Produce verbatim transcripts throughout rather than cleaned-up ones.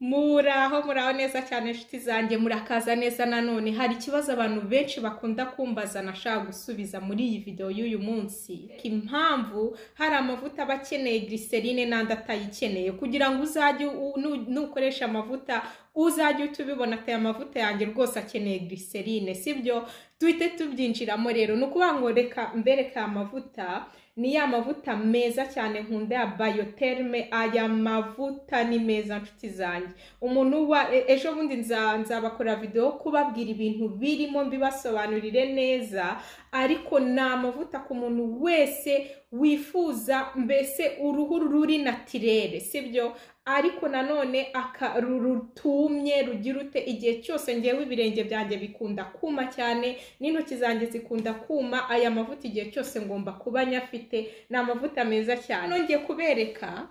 Muraho muraho neza cyane inshuti zanjye, murakaza neza. Nanone hari ikibazo abantu benshi bakunda kumbaza nashaka gusubiza muri iyi video y'uyu munsi, impamvu hari amavuta aba akeneye glycerine n'andi atayikeneye, kugira ngo uzajye nukoresha amavuta uzajye utubibona ati amavuta yanjye rwose akeneye glycerine, sibyo? Duhite tubyinjiramo rero. Nukuvuga ngo reka mbereka amavuta ni ya mavuta meza cyane nkunda ya Biotherme. Aya mavuta ni meza nshuti zanjye. Umuntu wa ejo bundi nzabakora video kubabwira ibintu birimo mbibasobanurire neza, ariko na mavuta ku muntu wese wifuza mbese uruhu ruri naturel, sibyo? Ariko nanone akarurutumye rugirute igihe cyose ngewe ibirenge byanjye bikunda kuma cyane n'intoki zanjye zikunda kuma. Aya mavuta igihe cyose ngomba kuba nyafite, ni amavuta meza cyane. Nongeye kubereka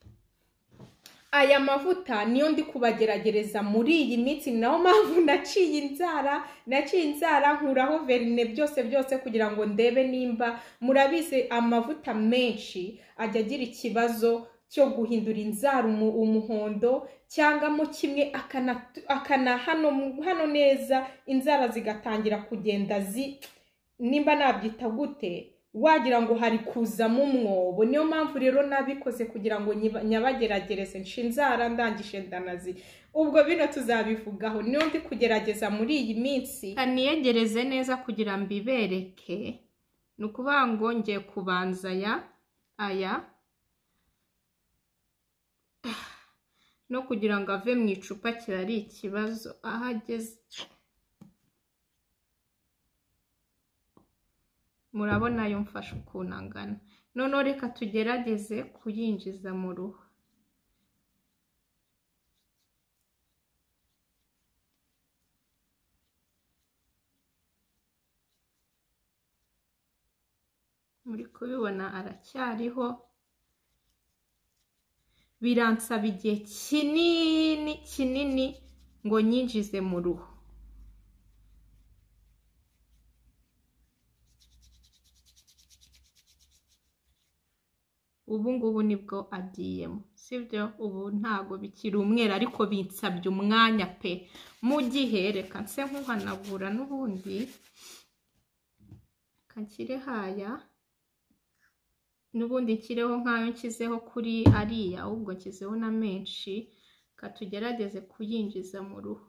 aya mavuta niyo ndi kubageragereza muri iyi minsi, naho mpamvu naciye inzara naciye inzara nkuraho verine byose byose kugira ngo ndebe nimba murabize amavuta menshi ajya agira ikibazo cyo guhindura inzara umuhondo cyangwa mo kimwe akana akana hano hano neza inzara zigatangira kugenda zi nimba nabyita gute wagira ngo hari kuzamo umwobo. Niyo mpamvu rero nabikoze kugira ngo nyabageragereze nshinzara ndangishe ndanazi. Ubwo bino tuzabivugaho, niyo ndi kugerageza muri iyi minsi aniyegereze neza kugira mbibereke. Nukuvuga ngo ngiye kubanza ya aya no kugira ngo ave mu icupa kirari ikibazo ahageze. Murabona yo mfasha ukuntu angana. None reka tugerageze kuyinjiza mu ruhu. Muri kubibona aracyariho, biransaba igihe kinini kinini ngo nyinjize mu ruhu. Ubu ngubu nibwo agiyemo, sibyo? Ubu ntago bikiri umwera ariko binsabye umwanya pe. Mu gihe reka nse nkuhanagura n'ubundi kankire haya n'ubundi nkireho nkayo nkizeho kuri ariya, ahubwo nkizeho na menshi. Katugerageze kuyinjiza mu ruhu.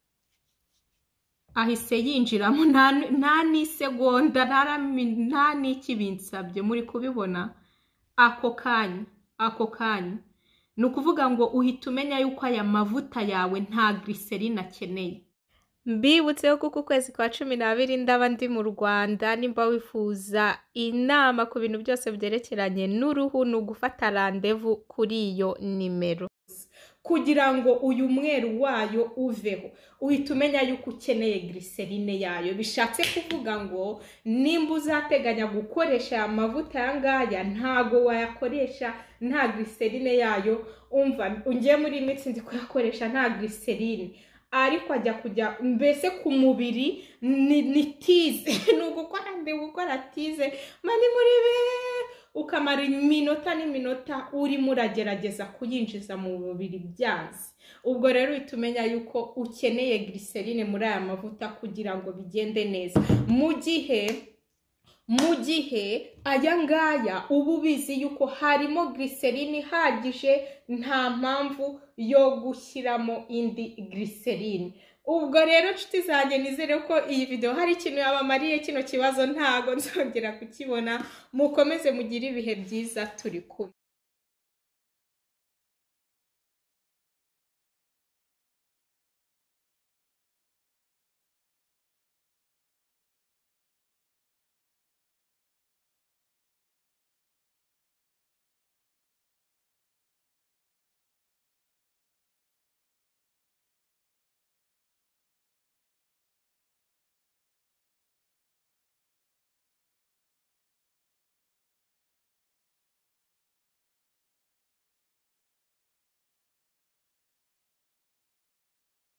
Ahise yinjiramo nta n'isegonda nta n'iki binsabye. Muri kubibona ako kanya ako kanya ni ukuvuga ngo uhita umenya yuko aya mavuta yawe nta glycerine akeneye. Mbibutse ko ku kwezi kwa cumi n'abiri ndaba ndi mu Rwanda. Nimba wifuza inama ku bintu byose byerekeranye n'uruhu ni ugufata randevu kuri iyo nimero, kugira ngo uyu mweru wayo uveho uhita umenya yuko ukeneye glycerine yayo. Bishatse kuvuga ngo nimba uzateganya gukoresha aya mavuta yangaya ntago wayakoresha nta glycerine yayo. Umva ungiye muri mix ndi kuyakoresha nta glycerine, ariko ajya kujya mbese ku mubiri ni, ni tize nugukora ndi gukora tize mani muri be ukamara iminota n'iminota urimo uragerageza kuyinjiza mu mubiri byazi. Ubwo rero utumenya yuko ukeneye glycerine muri aya mavuta kugira ngo bigende neza. Mu gihe mu gihe aya ngaya ubu bizi yuko harimo glycerine ihagije, nta mpamvu yo gushyiramo indi glycerine. Ubwo rero nshuti zanjye nizere ko iyi video hari ikintu yabamariye. Kino kibazo ntago nzongera kukibona. Mukomeze mugire ibihe byiza turi kumwe.